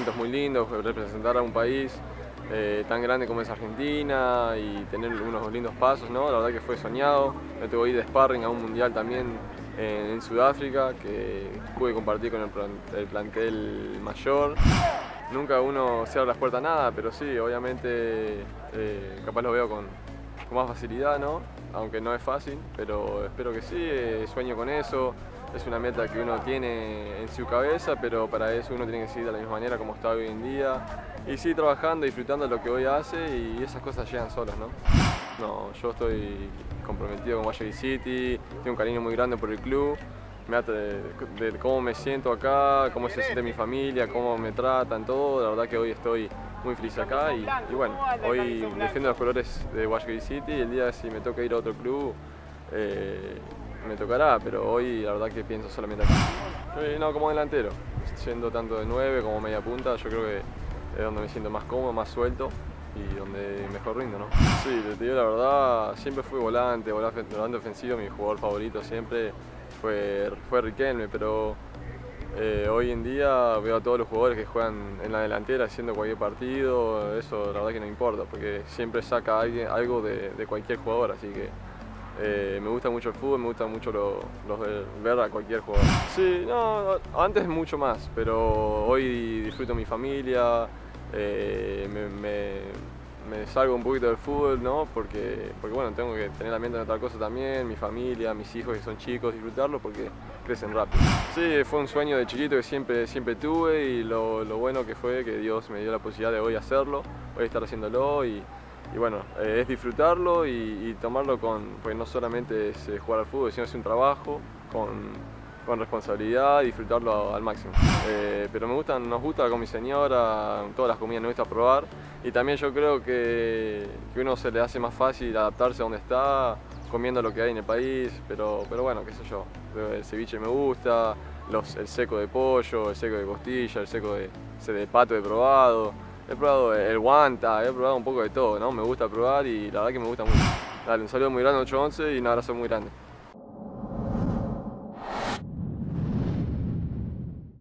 momentos muy lindos, representar a un país tan grande como es Argentina y tener unos lindos pasos, ¿no? La verdad que fue soñado. Me tocó ir de sparring a un mundial también en Sudáfrica, que pude compartir con el plantel mayor. Nunca uno cierra las puertas a nada, pero sí, obviamente capaz lo veo con más facilidad, ¿no? Aunque no es fácil, pero espero que sí, sueño con eso. Es una meta que uno tiene en su cabeza, pero para eso uno tiene que seguir de la misma manera como está hoy en día. Y seguir trabajando, disfrutando de lo que hoy hace y esas cosas llegan solas, ¿no? No, yo estoy comprometido con Guayaquil City, tengo un cariño muy grande por el club. Me trata de cómo me siento acá, cómo se siente mi familia, cómo me tratan, todo. La verdad que hoy estoy muy feliz acá y bueno, hoy defiendo los colores de Guayaquil City y el día si me toca ir a otro club me tocará, pero hoy la verdad que pienso solamente acá. No, como delantero, siendo tanto de 9 como media punta, yo creo que es donde me siento más cómodo, más suelto y donde mejor rindo, ¿no? Sí, te digo la verdad, siempre fui volante ofensivo, mi jugador favorito siempre fue Riquelme, pero hoy en día veo a todos los jugadores que juegan en la delantera haciendo cualquier partido, eso la verdad que no importa, porque siempre saca algo de cualquier jugador, así que me gusta mucho el fútbol, me gusta mucho ver a cualquier jugador. Sí, no, antes mucho más, pero hoy disfruto mi familia, me salgo un poquito del fútbol, ¿no? Porque bueno, tengo que tener la mente en otra cosa también, mi familia, mis hijos que son chicos, disfrutarlo porque crecen rápido. Sí, fue un sueño de chiquito que siempre tuve y lo bueno que fue que Dios me dio la posibilidad de hoy hacerlo, hoy estar haciéndolo y bueno, es disfrutarlo y tomarlo porque no solamente es jugar al fútbol, sino es un trabajo con responsabilidad y disfrutarlo al máximo. Pero nos gusta con mi señora, todas las comidas nos gusta probar y también yo creo que uno se le hace más fácil adaptarse a donde está, comiendo lo que hay en el país, pero bueno, qué sé yo, el ceviche me gusta, el seco de pollo, el seco de costilla, el seco de pato he probado el guanta, he probado un poco de todo, ¿no? Me gusta probar y la verdad que me gusta mucho. Dale, un saludo muy grande 811 y un abrazo muy grande.